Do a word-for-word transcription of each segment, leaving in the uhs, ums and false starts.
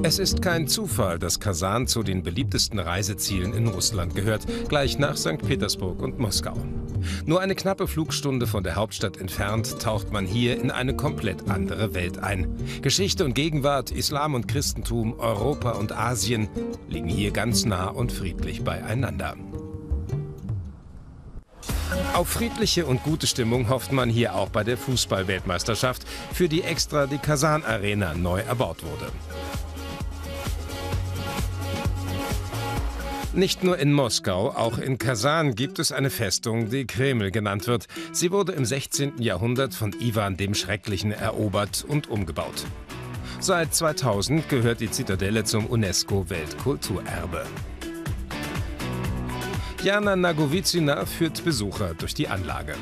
Es ist kein Zufall, dass Kasan zu den beliebtesten Reisezielen in Russland gehört, gleich nach Sankt Petersburg und Moskau. Nur eine knappe Flugstunde von der Hauptstadt entfernt taucht man hier in eine komplett andere Welt ein. Geschichte und Gegenwart, Islam und Christentum, Europa und Asien liegen hier ganz nah und friedlich beieinander. Auf friedliche und gute Stimmung hofft man hier auch bei der Fußball-Weltmeisterschaft, für die extra die Kasan-Arena neu erbaut wurde. Nicht nur in Moskau, auch in Kasan gibt es eine Festung, die Kreml genannt wird. Sie wurde im sechzehnten Jahrhundert von Iwan dem Schrecklichen erobert und umgebaut. Seit zweitausend gehört die Zitadelle zum UNESCO-Weltkulturerbe. Jana Nagovicyna führt Besucher durch die Anlage.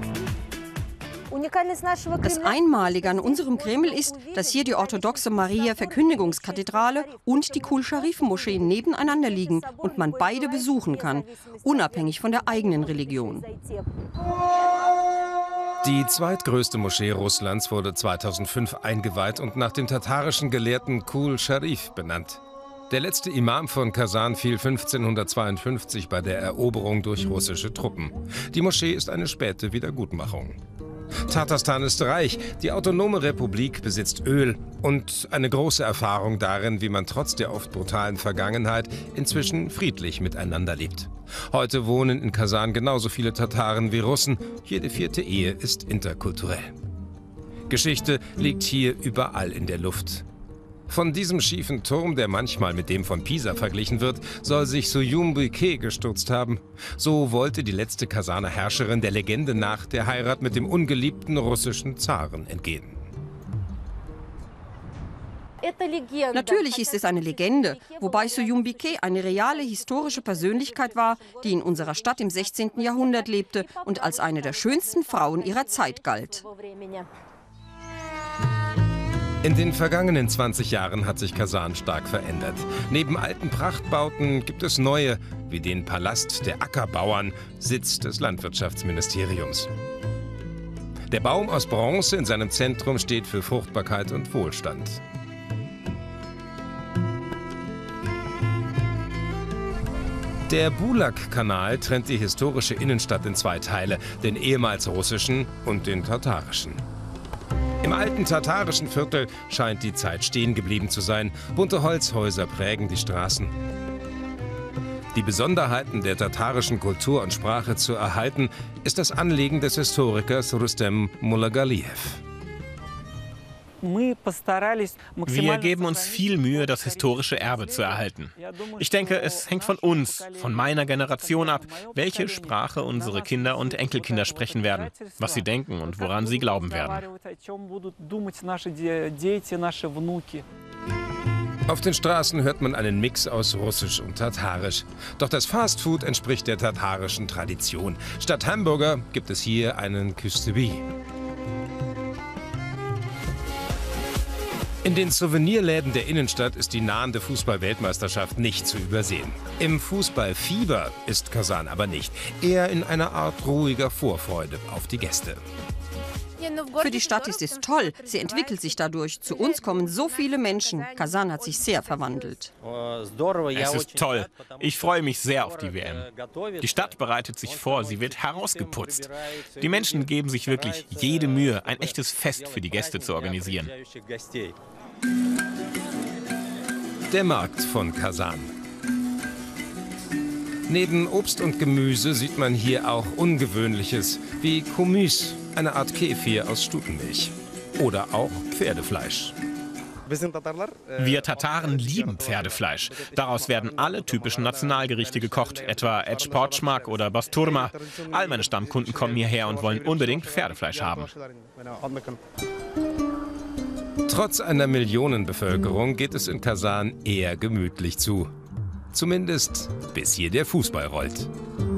Das Einmalige an unserem Kreml ist, dass hier die orthodoxe Maria-Verkündigungskathedrale und die Kul-Sharif-Moscheen nebeneinander liegen und man beide besuchen kann, unabhängig von der eigenen Religion. Die zweitgrößte Moschee Russlands wurde zweitausendfünf eingeweiht und nach dem tatarischen Gelehrten Kul Sharif benannt. Der letzte Imam von Kasan fiel fünfzehnhundertzweiundfünfzig bei der Eroberung durch russische Truppen. Die Moschee ist eine späte Wiedergutmachung. Tatarstan ist reich, die Autonome Republik besitzt Öl und eine große Erfahrung darin, wie man trotz der oft brutalen Vergangenheit inzwischen friedlich miteinander lebt. Heute wohnen in Kasan genauso viele Tataren wie Russen, jede vierte Ehe ist interkulturell. Geschichte liegt hier überall in der Luft. Von diesem schiefen Turm, der manchmal mit dem von Pisa verglichen wird, soll sich Soyumbike gestürzt haben. So wollte die letzte Kasaner Herrscherin der Legende nach der Heirat mit dem ungeliebten russischen Zaren entgehen. Natürlich ist es eine Legende, wobei Soyumbike eine reale historische Persönlichkeit war, die in unserer Stadt im sechzehnten Jahrhundert lebte und als eine der schönsten Frauen ihrer Zeit galt. In den vergangenen zwanzig Jahren hat sich Kasan stark verändert. Neben alten Prachtbauten gibt es neue, wie den Palast der Ackerbauern, Sitz des Landwirtschaftsministeriums. Der Baum aus Bronze in seinem Zentrum steht für Fruchtbarkeit und Wohlstand. Der Bulak-Kanal trennt die historische Innenstadt in zwei Teile, den ehemals russischen und den tatarischen. Im alten tatarischen Viertel scheint die Zeit stehen geblieben zu sein. Bunte Holzhäuser prägen die Straßen. Die Besonderheiten der tatarischen Kultur und Sprache zu erhalten, ist das Anliegen des Historikers Rustem Mulagaliyev. Wir geben uns viel Mühe, das historische Erbe zu erhalten. Ich denke, es hängt von uns, von meiner Generation ab, welche Sprache unsere Kinder und Enkelkinder sprechen werden, was sie denken und woran sie glauben werden. Auf den Straßen hört man einen Mix aus Russisch und Tatarisch. Doch das Fastfood entspricht der tatarischen Tradition. Statt Hamburger gibt es hier einen Küstübi. In den Souvenirläden der Innenstadt ist die nahende Fußball-Weltmeisterschaft nicht zu übersehen. Im Fußballfieber ist Kasan aber nicht, eher in einer Art ruhiger Vorfreude auf die Gäste. Für die Stadt ist es toll, sie entwickelt sich dadurch. Zu uns kommen so viele Menschen. Kasan hat sich sehr verwandelt. Es ist toll. Ich freue mich sehr auf die W M. Die Stadt bereitet sich vor, sie wird herausgeputzt. Die Menschen geben sich wirklich jede Mühe, ein echtes Fest für die Gäste zu organisieren. Der Markt von Kasan. Neben Obst und Gemüse sieht man hier auch Ungewöhnliches, wie Kumys, eine Art Kefir aus Stutenmilch. Oder auch Pferdefleisch. Wir Tataren lieben Pferdefleisch. Daraus werden alle typischen Nationalgerichte gekocht, etwa Etschportschmak oder Basturma. All meine Stammkunden kommen hierher und wollen unbedingt Pferdefleisch haben. Trotz einer Millionenbevölkerung geht es in Kasan eher gemütlich zu. Zumindest bis hier der Fußball rollt.